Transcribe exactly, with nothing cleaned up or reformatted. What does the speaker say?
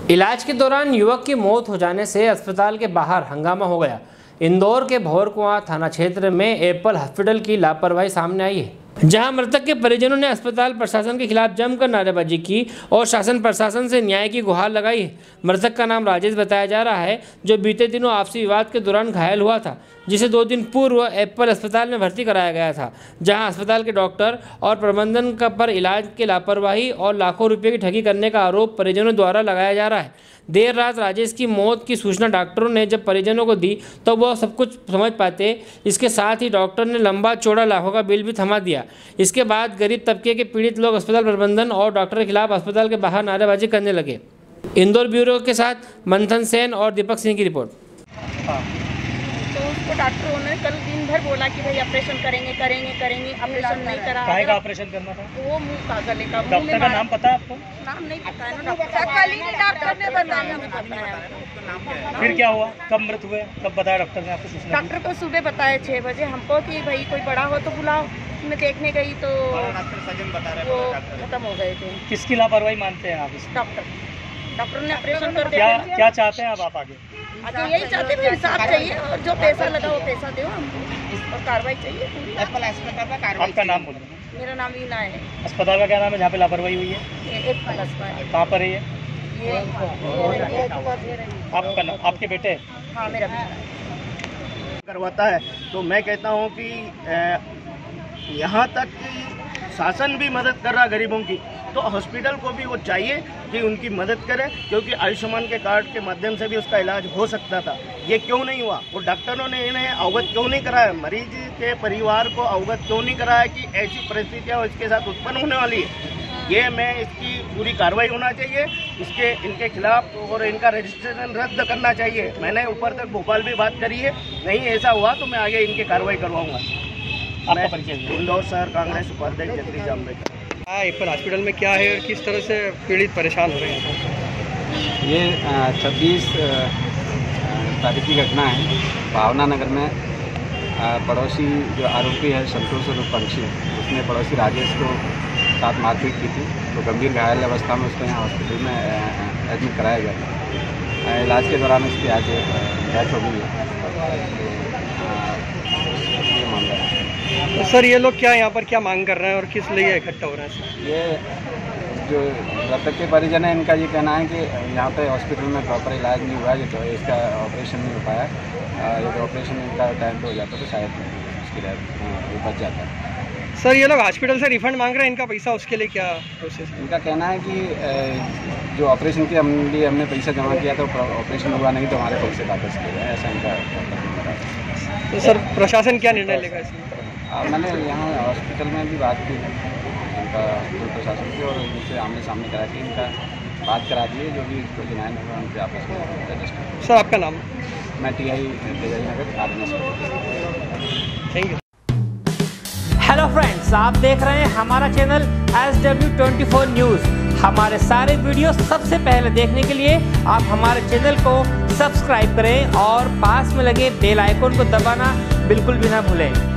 इलाज के दौरान युवक की मौत हो जाने से अस्पताल के बाहर हंगामा हो गया। इंदौर के भौरकुआं थाना क्षेत्र में एप्पल हॉस्पिटल की लापरवाही सामने आई है, जहां मृतक के परिजनों ने अस्पताल प्रशासन के खिलाफ जमकर नारेबाजी की और शासन प्रशासन से न्याय की गुहार लगाई है। मृतक का नाम राजेश बताया जा रहा है, जो बीते दिनों आपसी विवाद के दौरान घायल हुआ था, जिसे दो दिन पूर्व एप्पल अस्पताल में भर्ती कराया गया था, जहां अस्पताल के डॉक्टर और प्रबंधन का पर इलाज के लापरवाही और लाखों रुपये की ठगी करने का आरोप परिजनों द्वारा लगाया जा रहा है। देर रात राजेश की मौत की सूचना डॉक्टरों ने जब परिजनों को दी तो वह सब कुछ समझ पाते। इसके साथ ही डॉक्टर ने लंबा चौड़ा लाखों का बिल भी थमा दिया। इसके बाद गरीब तबके के पीड़ित लोग अस्पताल प्रबंधन और डॉक्टर के खिलाफ अस्पताल के बाहर नारेबाजी करने लगे। इंदौर ब्यूरो के साथ मंथन सेन और दीपक सिंह की रिपोर्ट। तो उसको डॉक्टरों ने कल दिन भर बोला कि भाई ऑपरेशन करेंगे करेंगे करेंगे ऑपरेशन नहीं करा। काहे का ऑपरेशन करना था? वो मुंह का गले का। डॉक्टर का नाम पता है आपको? नाम नहीं पता है ना, डॉक्टर ने बताया। फिर क्या हुआ? कब मृत हुए? कब बताया डॉक्टर ने आपको सूचना? डॉक्टर को सुबह बताया छः बजे हमको कि भाई कोई बड़ा हो तो बुलाओ। मैं देखने गई तो वो खत्म हो गए थे। किसकी लापरवाही मानते हैं आप इस? डॉक्टर डॉक्टर ने ऑपरेशन कर दिया। क्या क्या चाहते हैं अब आप आगे? आगे यही चाहते हैं, इंसाफ चाहिए और जो पैसा लगा वो पैसा दो हमको और कार्रवाई चाहिए पूरी। आपका नाम बोलिए। मेरा नाम वीना है। अस्पताल का क्या नाम है जहाँ पे लापरवाही हुई है? ये एक प्लस का है। कहाँ पर है ये? ये आपका नाम, आपके बेटे? हाँ मेरा बेटा करवाता है। तो मैं कहता हूँ कि यहाँ तक कि शासन भी मदद कर रहा गरीबों की, तो हॉस्पिटल को भी वो चाहिए कि उनकी मदद करें, क्योंकि आयुष्मान के कार्ड के माध्यम से भी उसका इलाज हो सकता था। ये क्यों नहीं हुआ? वो डॉक्टरों ने इन्हें अवगत क्यों नहीं कराया? मरीज के परिवार को अवगत क्यों नहीं कराया कि ऐसी परिस्थितियाँ इसके साथ उत्पन्न होने वाली है? ये मैं इसकी पूरी कार्रवाई होना चाहिए इसके इनके खिलाफ, और इनका रजिस्ट्रेशन रद्द करना चाहिए। मैंने ऊपर तक भोपाल भी बात करी है, नहीं ऐसा हुआ तो मैं आगे इनकी कार्रवाई करवाऊंगा। आपका परिचय? इंदौर शहर कांग्रेस उपाध्यक्ष जगदीश जाम्बेकर। हाँ, एप्पल हॉस्पिटल में क्या है और किस तरह से पीड़ित परेशान हो रहे हैं? ये छब्बीस तारीख की घटना है। भावना नगर में पड़ोसी जो आरोपी है संतोष रूपवंशी, उसने पड़ोसी राजेश को साथ मारपीट की थी, तो गंभीर घायल अवस्था में उसको यहाँ हॉस्पिटल में एडमिट कराया गया था। इलाज के दौरान उसकी आज डेथ हो गई है। ये मामला है। तो सर ये लोग क्या यहाँ पर क्या मांग कर रहे हैं और किस लिए इकट्ठा हो रहे हैं सर? ये जो मृतक के परिजन है, इनका ये कहना है कि यहाँ पे हॉस्पिटल में प्रॉपर इलाज नहीं हुआ है, तो इसका ऑपरेशन नहीं हो पाया। यदि ऑपरेशन इनका टाइम पे हो जाता तो शायद उसकी डेथ बच जाता है। सर ये लोग हॉस्पिटल से रिफंड मांग रहे हैं, इनका पैसा उसके लिए क्या प्रोसेस है? इनका कहना है कि जो ऑपरेशन के हम लिए हमने पैसा जमा किया था, ऑपरेशन हुआ नहीं तो हमारे पैसे वापस किए गए, ऐसा इनका। तो सर प्रशासन क्या निर्णय लेगा इसमें? मैंने यहाँ हॉस्पिटल में भी बात की है इनका जो प्रशासन से, और इनसे आमने सामने करा के इनका बात करा दिए, जो भी जुर्माना होगा उनसे आपस में रजिस्टर। सर आपका नाम? मैं T I Tejari Nagar army. Thank you. Hello friends, आप देख रहे हैं हमारा channel S W twenty four news. हमारे सारे वीडियो सबसे पहले देखने के लिए आप हमारे चैनल को सब्सक्राइब करें और पास में लगे बेल आइकन को दबाना बिल्कुल भी ना भूलें।